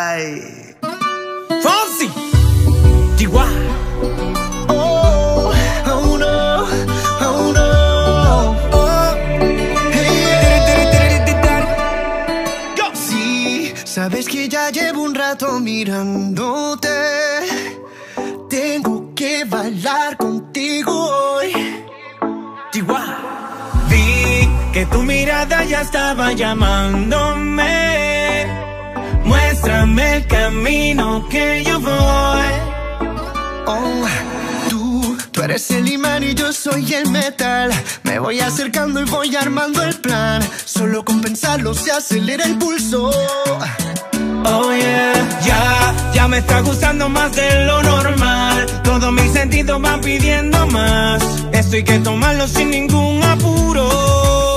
Ay. Fonsi, Chihuahua. Oh, oh no, oh no. Oh, hey. Sí, sabes que ya llevo un rato mirándote. Tengo que bailar contigo hoy. Chihuahua. Vi que tu mirada ya estaba llamándome. Muéstrame el camino que yo voy. Oh, tú eres el imán y yo soy el metal. Me voy acercando y voy armando el plan. Solo con pensarlo se acelera el pulso. Oh yeah, ya me está gustando más de lo normal. Todos mis sentidos van pidiendo más. Esto hay que tomarlo sin ningún apuro.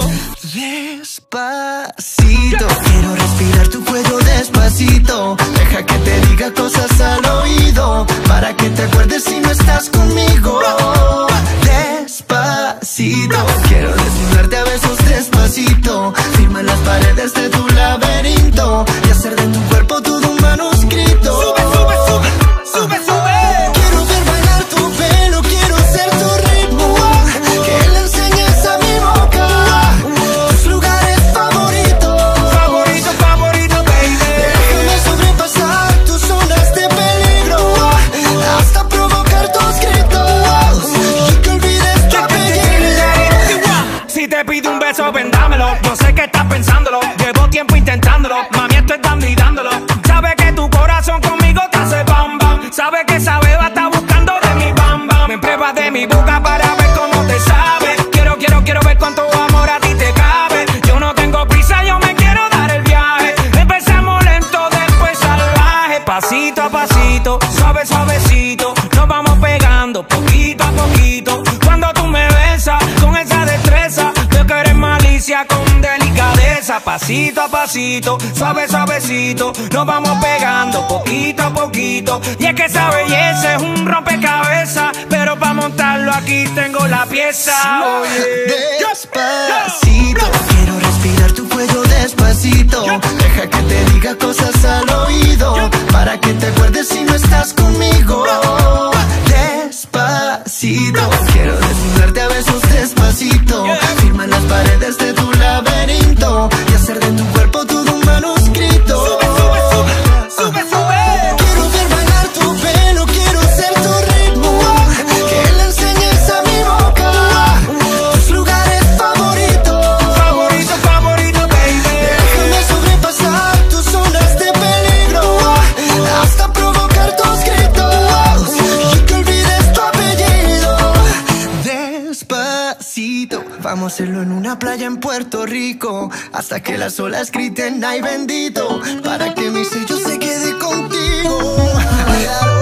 Despacito, quiero respirar tu cuello despacito. Deja que te diga cosas al oído, para que te acuerdes si no estás conmigo. Despacito, quiero desnudarte a besos despacito. Firma en las paredes de tu laberinto y hacer de tu cuerpo todo un manuscrito. Sube, sube, sube, sube, sube. Quiero ver bailar tu pelo, quiero ser tu ritmo, que le enseñes a mi boca tus lugares favoritos. Favorito, favorito, baby. Déjame sobrepasar tus zonas de peligro, hasta provocar tus gritos y que olvides tu apellido. Si te pido un beso, vendámelo. Yo sé que estás pensándolo. Llevo tiempo intentándolo. Mami, esto es dando y dándolo. Sabe que tu corazón conmigo te hace bam bam. Sabe que esa beba está buscando de mi bam bam. Me pruebas de mi boca para ver cómo te sabe. Quiero ver cuánto amor a ti te cabe. Yo no tengo prisa, yo me quiero dar el viaje. Empezamos lento, después salvaje. Pasito a pasito, suave, suavecito. Nos vamos pegando poquito a poquito. Cuando tú me besas con esa destreza, veo que eres malicia con delicadeza. Pasito a pasito, suave, suavecito. Nos vamos pegando poquito a poquito. Y es que esa belleza es un rompecabezas, pero para montarlo aquí tengo la pieza. Despacito, quiero respirar tu cuello despacito. Deja que te diga cosas al oído, para que te acuerdes si no estás conmigo. Despacito, quiero desnudarte a besos despacito. Firma en las paredes de tu laberinto y hacer de tu cuerpo todo un manuscrito. Sube, sube, sube, sube, sube. Quiero ver bailar tu pelo, quiero ser tu ritmo, que le enseñes a mi boca tus lugares favoritos. Favorito, favorito, baby. Déjame sobrepasar tus zonas de peligro, hasta provocar tus gritos y que olvides tu apellido. Despacito, vamos a hacerlo en una playa en Puerto Rico, hasta que las olas griten ay bendito, para que mi sello se quede contigo.